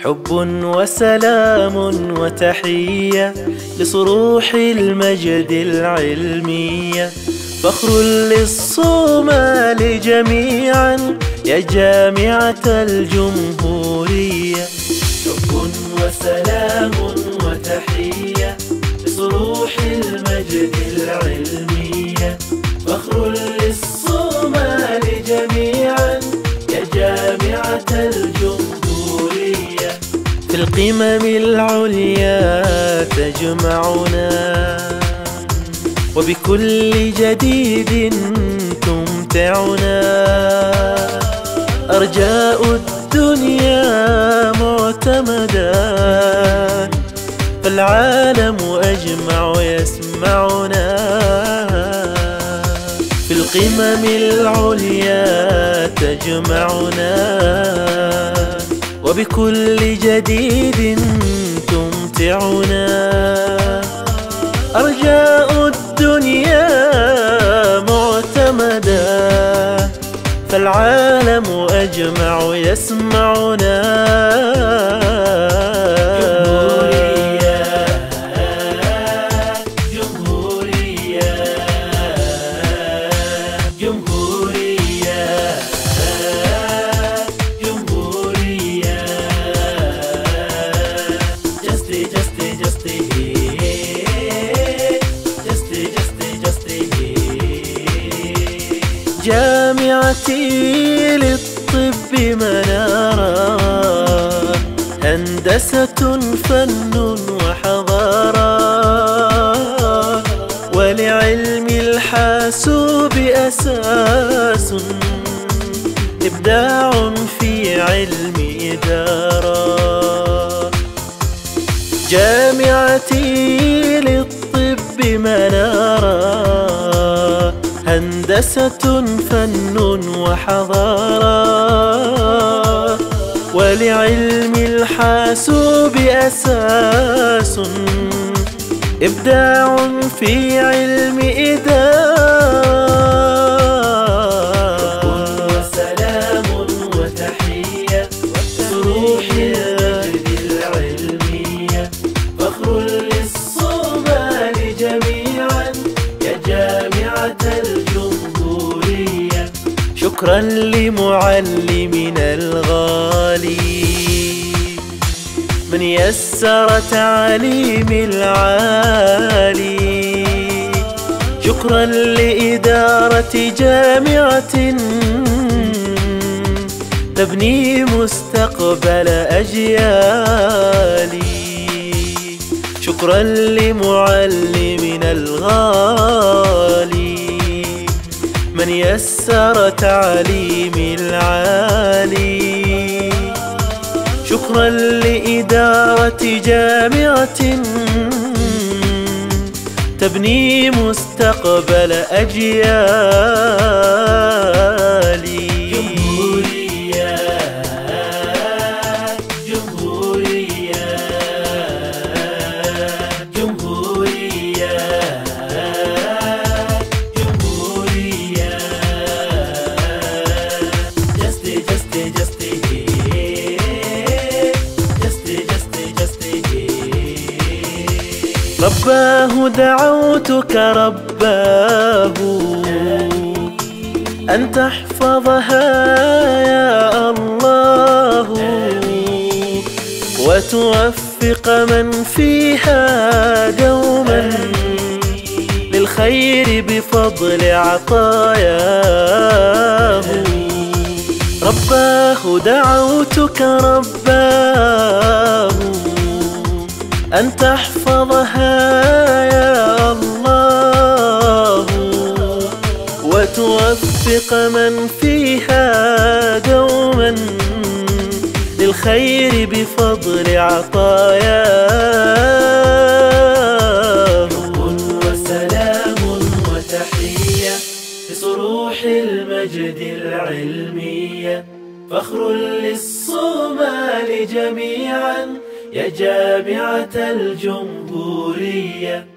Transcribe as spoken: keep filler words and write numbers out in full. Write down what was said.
حب وسلام وتحية لصروح المجد العلمية، فخر للصومال جميعا يا جامعة الجمهورية. حب وسلام وتحية لصروح المجد العلمية، فخر للصومال جميعا يا جامعة الجمهورية. في القمم العليا تجمعنا وبكل جديد تمتعنا، أرجاء الدنيا معتمدا فالعالم أجمع يسمعنا. في القمم العليا تجمعنا وبكل جديد تمتعنا، أرجاء الدنيا معتمدا فالعالم أجمع يسمعنا. جمهورية جمهورية جمهورية جمهورية جستي جستي جستي جستي جستي جستي جامعتي للطب منارة، هندسة فن وحضارة، ولعلم الحاسوب أساس، إبداع في علم إدارة. جامعتي للطب منارة، هندسة فن وحضارة، ولعلم الحاسوب أساس، إبداع في علم إدارة. وسلام وتحية لصروح المجد العلمية، فخر للصومال جميعا يا جامعة الجمهورية. شكرا لمعلمنا الغالي من يسر تعليم العالي، شكرا لإدارة جامعة تبني مستقبل أجيالي، شكرا لمعلمنا الغالي من يسر تعليم العالي، شكرا لإدارة جامعة تبني مستقبل أجيالي. جمهورية جمهورية جمهورية جمهورية جستي جستي جستي رباه دعوتك رباه أن تحفظها يا الله، وتوفق من فيها دوما للخير بفضل عطاياه. رباه دعوتك رباه أن تحفظها يا الله، وتوفق من فيها دوما للخير بفضل عطاياه. حب وسلام وتحية لصروح المجد العلمية، فخر للصومال جميعا يا جامعة الجمهورية.